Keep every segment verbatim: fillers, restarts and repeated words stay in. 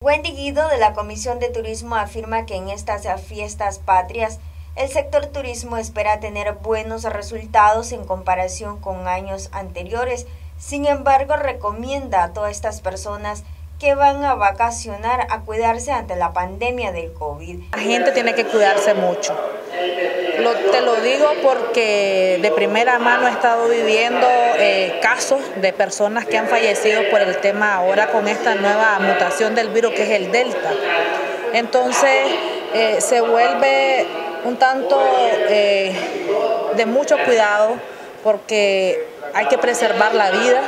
Wendy Guido, de la Comisión de Turismo, afirma que en estas fiestas patrias el sector turismo espera tener buenos resultados en comparación con años anteriores. Sin embargo, recomienda a todas estas personas que van a vacacionar a cuidarse ante la pandemia del COVID. La gente tiene que cuidarse mucho. Lo, te lo digo porque de primera mano he estado viviendo eh, casos de personas que han fallecido por el tema ahora con esta nueva mutación del virus que es el Delta. Entonces eh, se vuelve un tanto eh, de mucho cuidado porque hay que preservar la vida.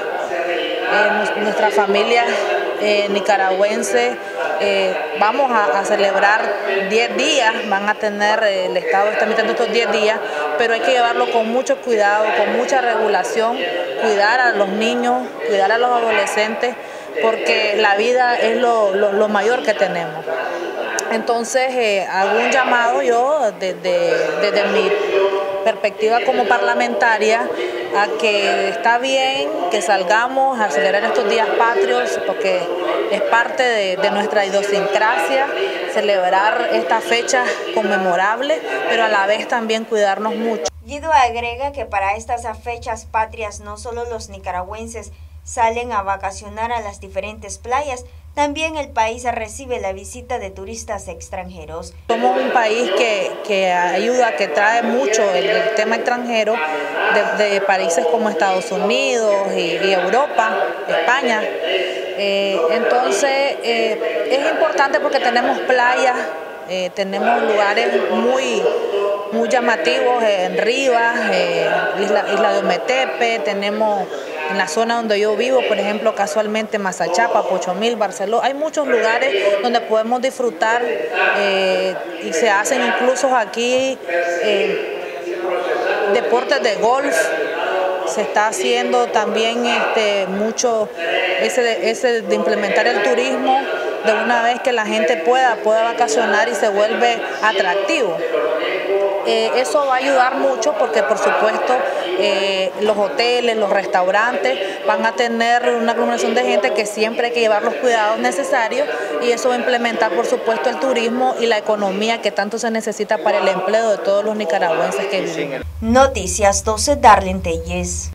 Eh, nuestra familia eh, nicaragüense eh, vamos a, a celebrar diez días, van a tener, eh, el Estado está emitiendo estos diez días, pero hay que llevarlo con mucho cuidado, con mucha regulación, cuidar a los niños, cuidar a los adolescentes, porque la vida es lo, lo, lo mayor que tenemos. Entonces eh, hago un llamado yo desde, desde mi perspectiva como parlamentaria a que está bien que salgamos a celebrar estos días patrios porque es parte de, de nuestra idiosincrasia celebrar estas fechas conmemorables, pero a la vez también cuidarnos mucho. Guido agrega que para estas fechas patrias no solo los nicaragüenses salen a vacacionar a las diferentes playas, también el país recibe la visita de turistas extranjeros. Somos un país que, que ayuda, que trae mucho el, el tema extranjero de, de países como Estados Unidos y, y Europa, España. Eh, entonces eh, es importante porque tenemos playas, eh, tenemos lugares muy, muy llamativos en Rivas, eh, Isla, Isla de Ometepe, tenemos en la zona donde yo vivo, por ejemplo, casualmente Mazachapa, Pochomil, Barcelona, hay muchos lugares donde podemos disfrutar eh, y se hacen incluso aquí eh, deportes de golf, se está haciendo también este, mucho ese, ese de implementar el turismo de una vez que la gente pueda, pueda vacacionar y se vuelve atractivo. Eh, eso va a ayudar mucho porque por supuesto eh, los hoteles, los restaurantes van a tener una aglomeración de gente que siempre hay que llevar los cuidados necesarios y eso va a implementar por supuesto el turismo y la economía que tanto se necesita para el empleo de todos los nicaragüenses que viven. Noticias doce, Darlene Telles.